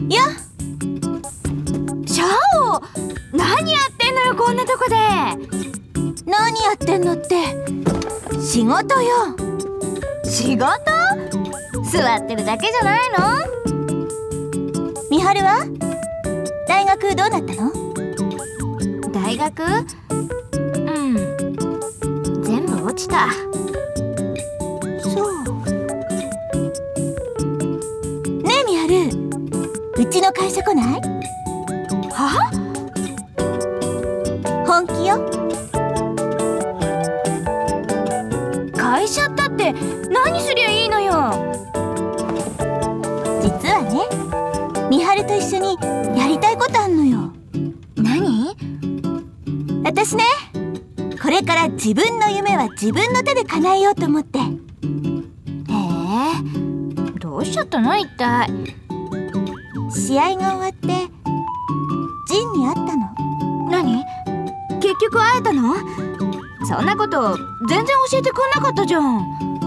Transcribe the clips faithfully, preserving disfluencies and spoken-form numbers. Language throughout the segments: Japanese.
やシャオ、何やってんのよこんなとこで。何やってんのって仕事よ。仕事？座ってるだけじゃないの？みはるは大学どうなったの？大学？うん、全部落ちた。そう。ねえみはる、うちの会社来ない？は？本気よ。会社ったって何すりゃいいのよ。実はね、みはると一緒にやりたいことあんのよ。何？私ね、これから自分の夢は自分の手で叶えようと思って。へえ、どうしちゃったの一体。試合が終わってジンに会ったの。何？結局会えたの？そんなこと全然教えてくんなかったじゃん。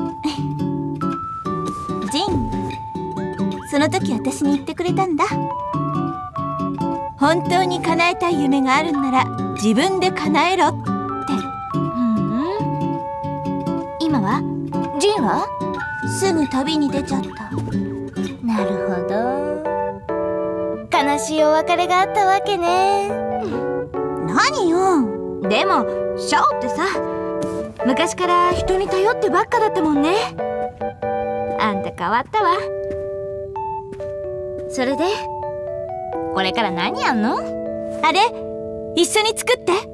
ジン、その時私に言ってくれたんだ。本当に叶えたい夢があるんなら自分で叶えろって。ふん、今は？ジンは？すぐ旅に出ちゃった。なるほど。悲しいお別れがあったわけね。何よ。でもシャオってさ、昔から人に頼ってばっかだったもんね。あんた変わったわ。それでこれから何やんの？あれ、一緒に作って。